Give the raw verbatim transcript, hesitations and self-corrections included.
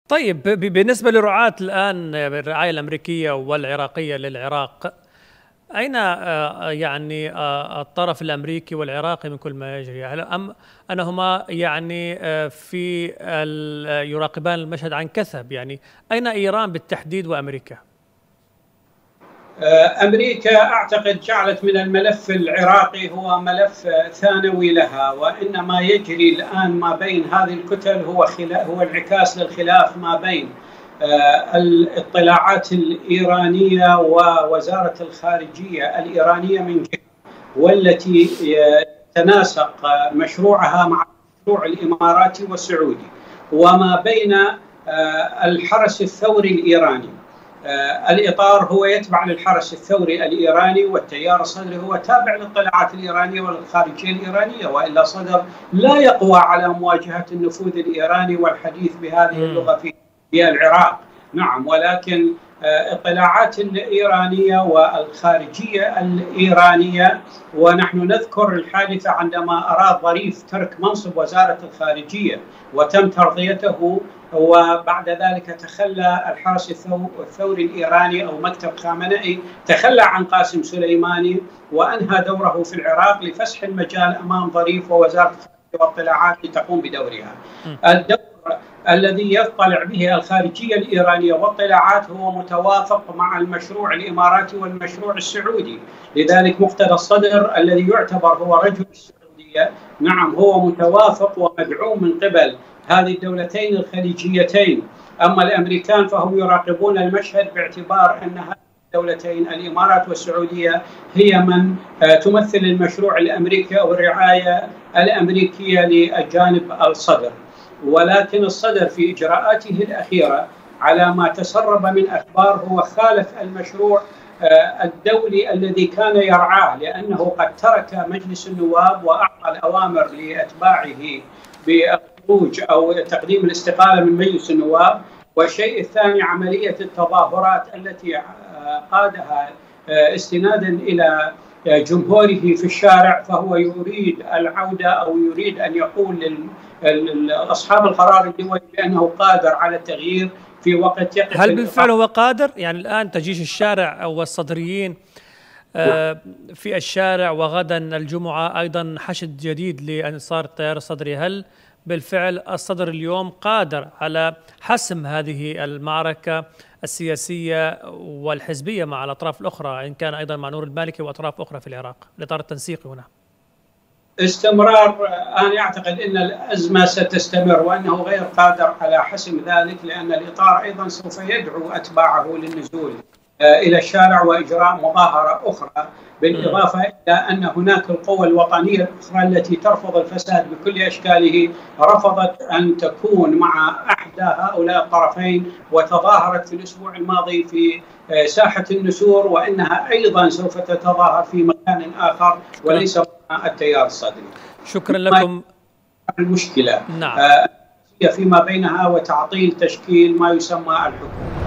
طيب، ب- بالنسبة لرعاة الآن الرعاية الأمريكية والعراقية للعراق، أين آه، يعني آه، الطرف الأمريكي والعراقي من كل ما يجري؟ هل أم أنهما يعني آه، في ال- يراقبان المشهد عن كثب؟ يعني أين إيران بالتحديد وأمريكا؟ أمريكا أعتقد جعلت من الملف العراقي هو ملف ثانوي لها، وإن ما يجري الآن ما بين هذه الكتل هو هو انعكاس للخلاف ما بين الاطلاعات الإيرانية ووزارة الخارجية الإيرانية من جهة، والتي تناسق مشروعها مع مشروع الإماراتي والسعودي، وما بين الحرس الثوري الإيراني. الإطار هو يتبع للحرس الثوري الإيراني، والتيار الصدري هو تابع للاطلاعات الإيرانية والخارجية الإيرانية، وإلا صدر لا يقوى على مواجهة النفوذ الإيراني والحديث بهذه اللغة في العراق. نعم، ولكن اطلاعات الإيرانية والخارجية الإيرانية، ونحن نذكر الحادثة عندما أراد ظريف ترك منصب وزارة الخارجية وتم ترضيته، وبعد ذلك تخلى الحرس الثوري الإيراني أو مكتب خامنئي تخلى عن قاسم سليماني وأنهى دوره في العراق لفسح المجال أمام ظريف ووزارة الخارجية والاطلاعات لتقوم بدورها. الدور الذي يطلع به الخارجية الإيرانية والاطلاعات هو متوافق مع المشروع الإماراتي والمشروع السعودي، لذلك مقتدى الصدر الذي يعتبر هو رجل السعودية نعم هو متوافق ومدعوم من قبل هذه الدولتين الخليجيتين. أما الأمريكان فهم يراقبون المشهد باعتبار أن هذه الدولتين الإمارات والسعودية هي من تمثل المشروع الأمريكي أو الرعاية الأمريكية للجانب الصدر. ولكن الصدر في إجراءاته الأخيرة على ما تسرب من أخبار هو خالف المشروع الدولي الذي كان يرعاه، لأنه قد ترك مجلس النواب وأعطى الأوامر لأتباعه بالخروج أو تقديم الاستقالة من مجلس النواب. والشيء الثاني عملية التظاهرات التي قادها استنادا إلى جمهوره في الشارع، فهو يريد العودة أو يريد أن يقول لأصحاب القرار الدولي بأنه قادر على التغيير في وقت يقف. هل بالفعل هو قادر؟ يعني الآن تجيش الشارع أو الصدريين في الشارع، وغدا الجمعة أيضا حشد جديد لأنصار التيار الصدري، هل بالفعل الصدر اليوم قادر على حسم هذه المعركة السياسية والحزبية مع الأطراف الأخرى، إن كان أيضا مع نور المالكي وأطراف أخرى في العراق، الإطار التنسيقي هنا؟ استمرار، أنا أعتقد أن الأزمة ستستمر وأنه غير قادر على حسم ذلك، لأن الإطار أيضا سوف يدعو أتباعه للنزول إلى الشارع وإجراء مظاهرة أخرى، بالإضافة إلى أن هناك القوى الوطنية الأخرى التي ترفض الفساد بكل أشكاله رفضت أن تكون مع أحدى هؤلاء الطرفين، وتظاهرت في الأسبوع الماضي في ساحة النسور، وإنها أيضا سوف تتظاهر في مكان آخر وليس مع التيار الصدري. شكرا لكم. المشكلة نعم. فيما بينها وتعطيل تشكيل ما يسمى الحكومة.